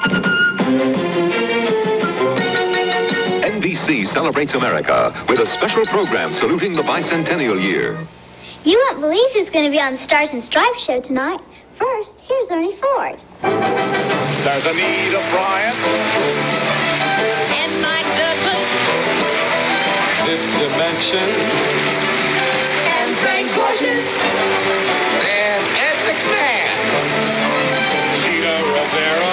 NBC celebrates America with a special program saluting the bicentennial year. You won't believe who's going to be on the Stars and Stripes show tonight. First, here's Ernie Ford. There's a need of Bryant. And Mike Douglas. Fifth Dimension. And Frank Ocean. And Ed McMahon. Cheetah Rivera.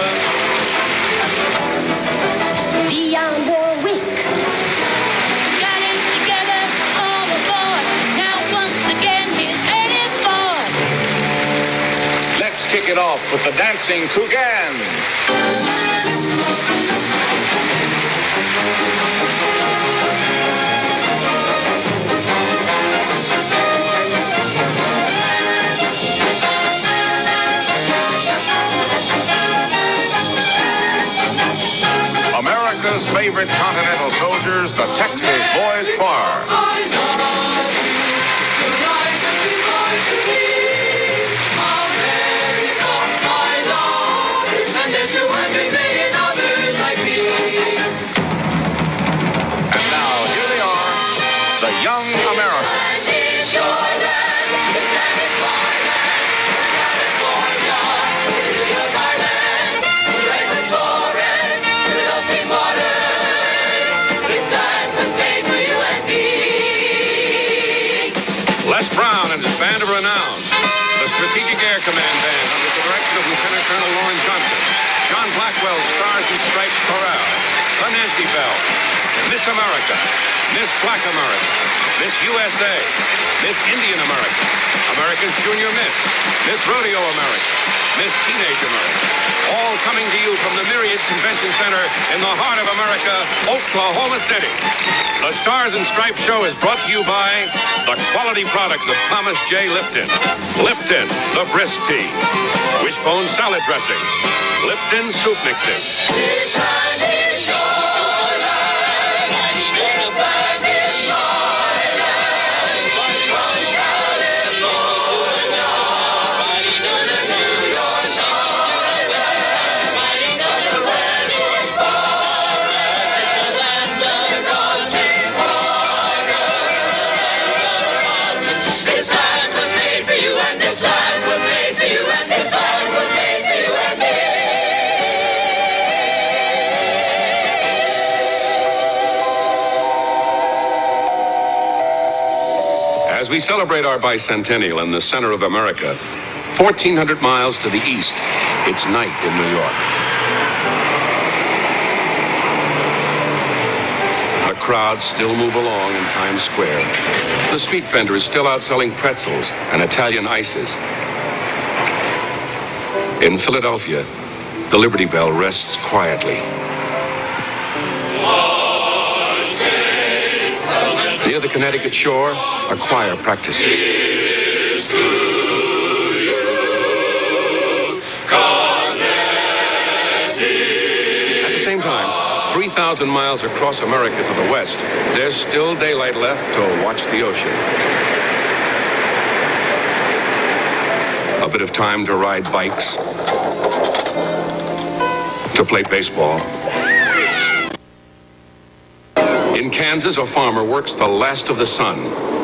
Dionne Warwick. Got it together, all aboard. Now once again, he's headed for. Let's kick it off with the Dancing Cougans. America's favorite continental soldiers, the Texas Boys Choir. And now, here they are, the Young Americans. Les Brown and his band of renown, the Strategic Air Command Band under the direction of Lieutenant Colonel Lawrence Johnson, John Blackwell's Stars and Stripes Chorale, the Nancy Bell, Miss America, Miss Black America, Miss USA, Miss Indian America, America's Junior Miss Rodeo America, Miss Teenage America, all coming to you from the Myriad Convention Center in the heart of America, Oklahoma City. The Stars and Stripes show is brought to you by the quality products of Thomas J. Lipton. Lipton, the brisk tea. Wishbone salad dressing. Lipton soup mixes. As we celebrate our bicentennial in the center of America, 1,400 miles to the east, it's night in New York. The crowds still move along in Times Square. The street vendor is still out selling pretzels and Italian ices. In Philadelphia, the Liberty Bell rests quietly. Near the Connecticut shore, a choir practices. At the same time, 3,000 miles across America to the west, there's still daylight left to watch the ocean. A bit of time to ride bikes, to play baseball. In Kansas, a farmer works the last of the sun.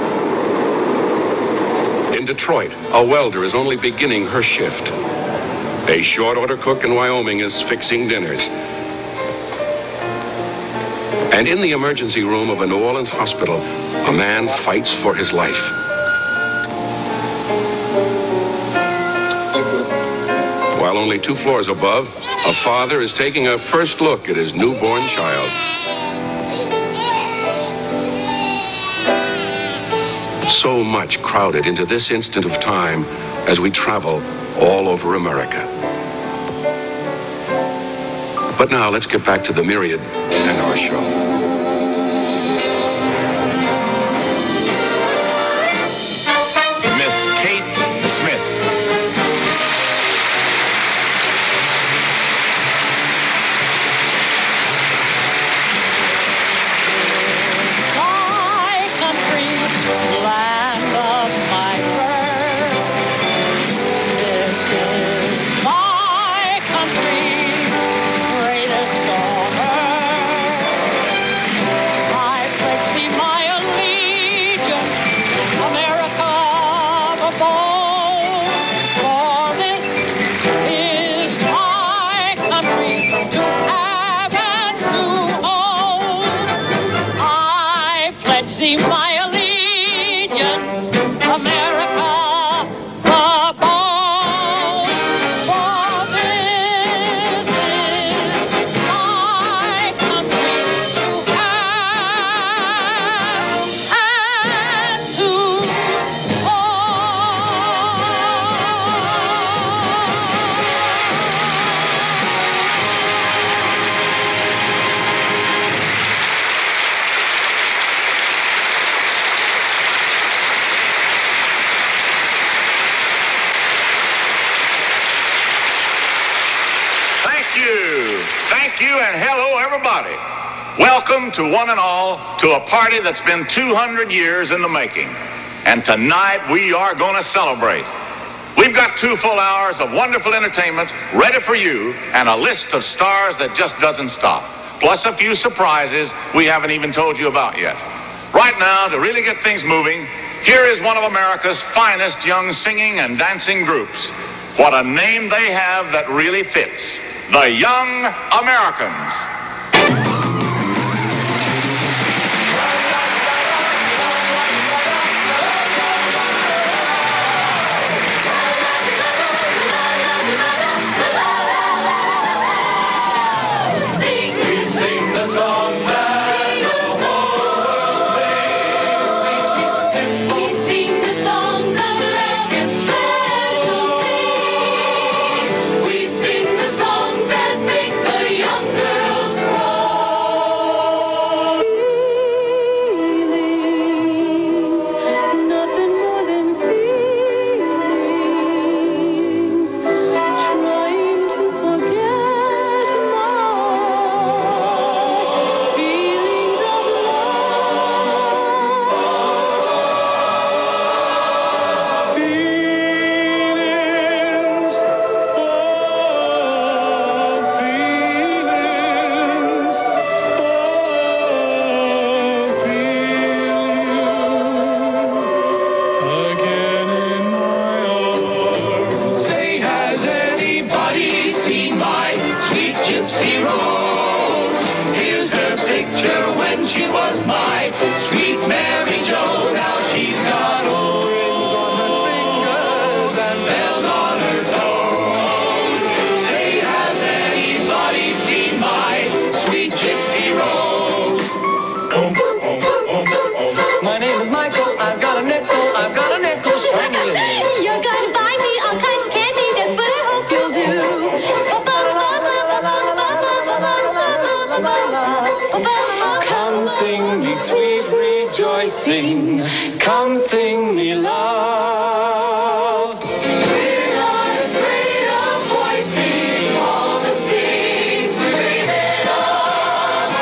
In Detroit, a welder is only beginning her shift. A short order cook in Wyoming is fixing dinners. And in the emergency room of a New Orleans hospital, a man fights for his life. While only 2 floors above, a father is taking a first look at his newborn child. So much crowded into this instant of time as we travel all over America. But now let's get back to the Myriad and our show. Miss Kate Smith. Thank you, and hello, everybody. Welcome to one and all to a party that's been 200 years in the making. And tonight we are going to celebrate. We've got 2 full hours of wonderful entertainment ready for you and a list of stars that just doesn't stop. Plus a few surprises we haven't even told you about yet. Right now, to really get things moving, here is one of America's finest young singing and dancing groups. What a name they have that really fits. The Young Americans. Come sing me love. We're not afraid of voicing all the things we're dreaming of.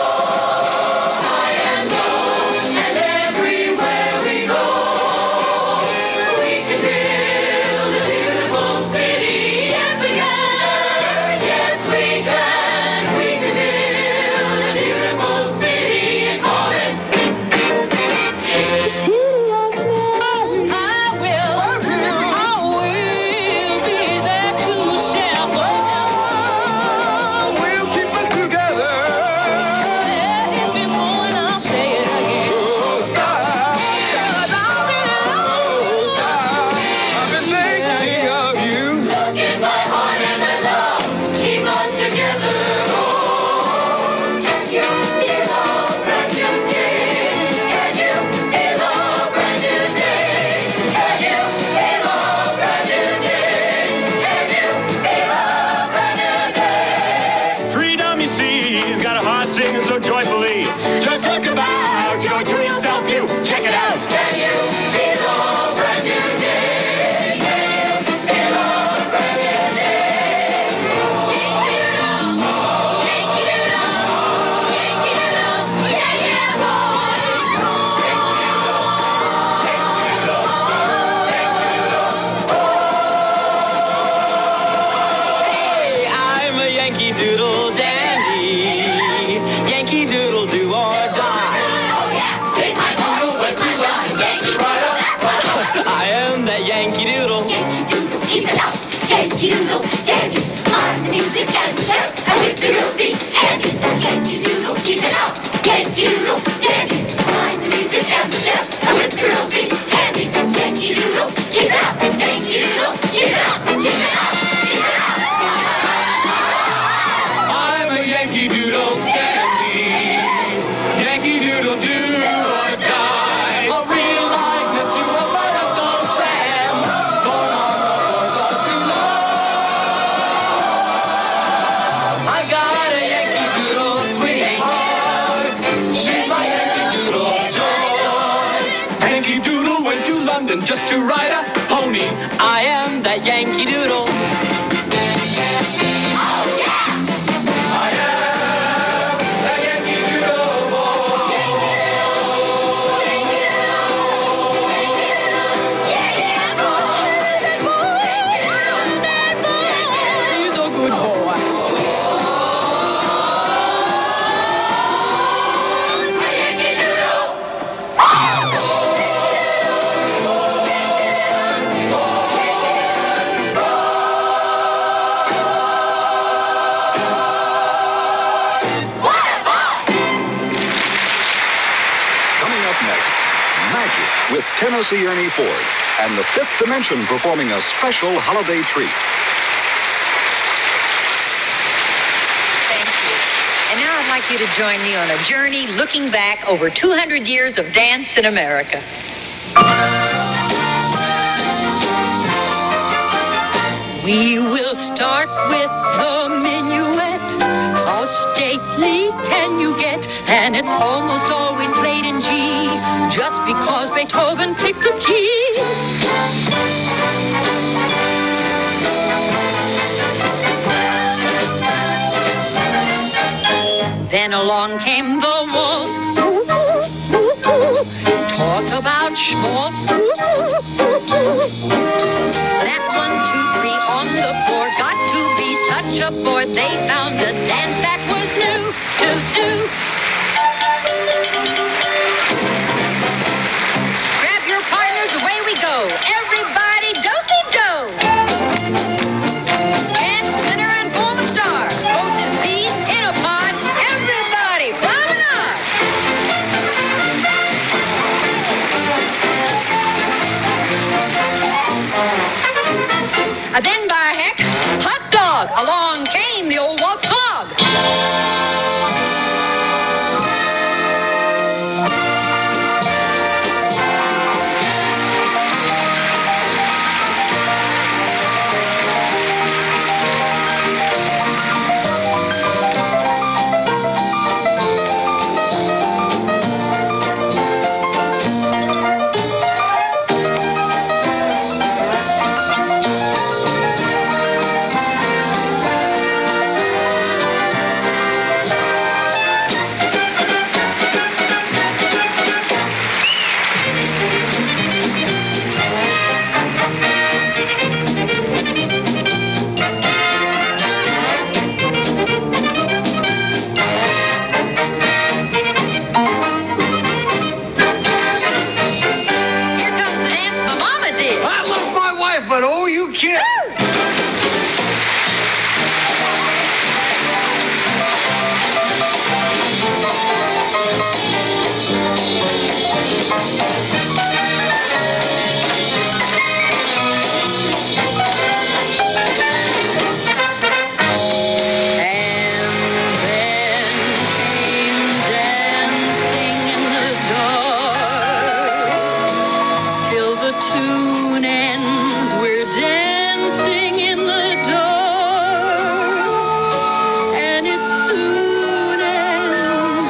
High and low and everywhere we go, we can build a beautiful city. Yes, we can. Yes, we can. We can build a beautiful city and call it Yankee Doodle, Yankee, on the music and the shout, and with the real beat, Yankee, Yankee Doodle, keep it out. Yankee Doodle, Yankee, on the music and the shout, and with the real beat, Yankee, Yankee Doodle, keep it out. Yankee Doodle, keep it out, keep it out, keep it out. I'm a Yankee Doodle dandy, Yankee Doodle do or die, a real likeness to a butterfly Sam, born on the 4th of July. I got a Yankee Doodle sweetheart, she's my Yankee Doodle joy. Yankee Doodle went to London just to ride a pony. I am that Yankee Doodle. Oh yeah! Tennessee Ernie Ford and the Fifth Dimension performing a special holiday treat. Thank you. And now I'd like you to join me on a journey looking back over 200 years of dance in America. We will start with the minuet. How stately can you get? And it's almost always played in G, just because Beethoven picked the key. Then along came the waltz. Talk about schmaltz. That 1, 2, 3 on the floor got to be such a bore. They found a dance that was new to do. Grab your partners, away we go. Everybody do-si-do. Dance, sinner, and form a star. Both his feet in a pod. Everybody promenade. Then by heck, hot dog, along came the old waltz hog. But oh, you can't. Tune ends, we're dancing in the dark, and it soon ends.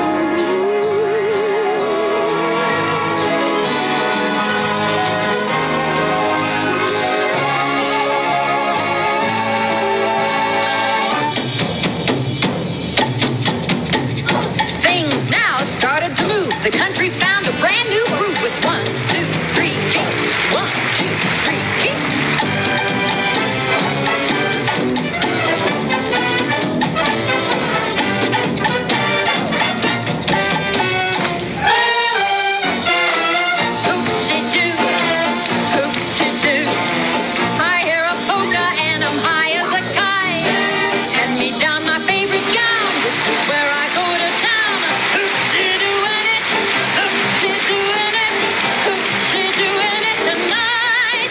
Things now started to move. The country found a brand new groove with 1, 2, 3, 4. 1, 2, 3, keep. Hoop-de-doo, hoop-de-doo. I hear a polka and I'm high as a kite. Hand me down my favorite gown. This is where I go to town. Hoop-de-doo-ing it, hoop-de-doo-ing it, hoop-de-doo-ing it tonight.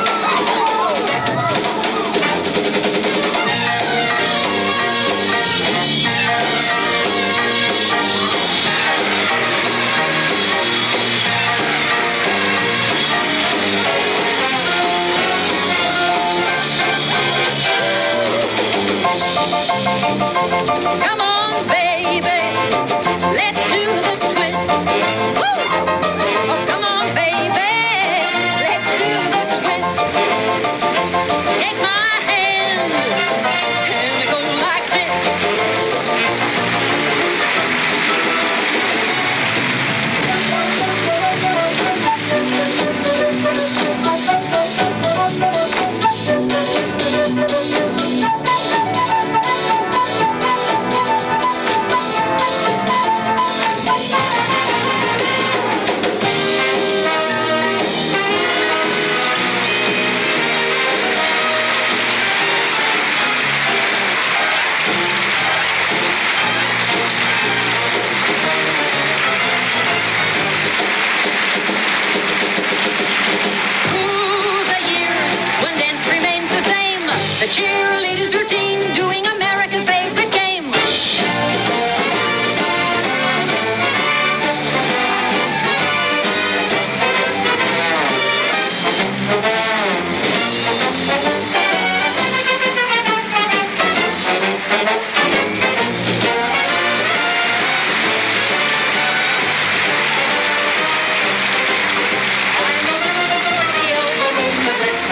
Come on, baby, let's do the twist. Woo! Oh, come on, baby, let's do the twist. Take my hand and go like this.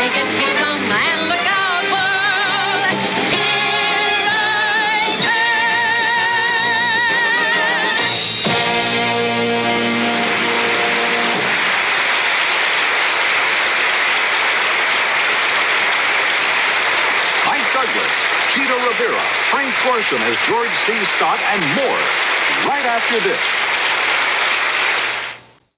get me some and look out, world. Here I Mike Douglas, Cheetah Rivera, Frank Gorshin as George C. Scott, and more. Right after this.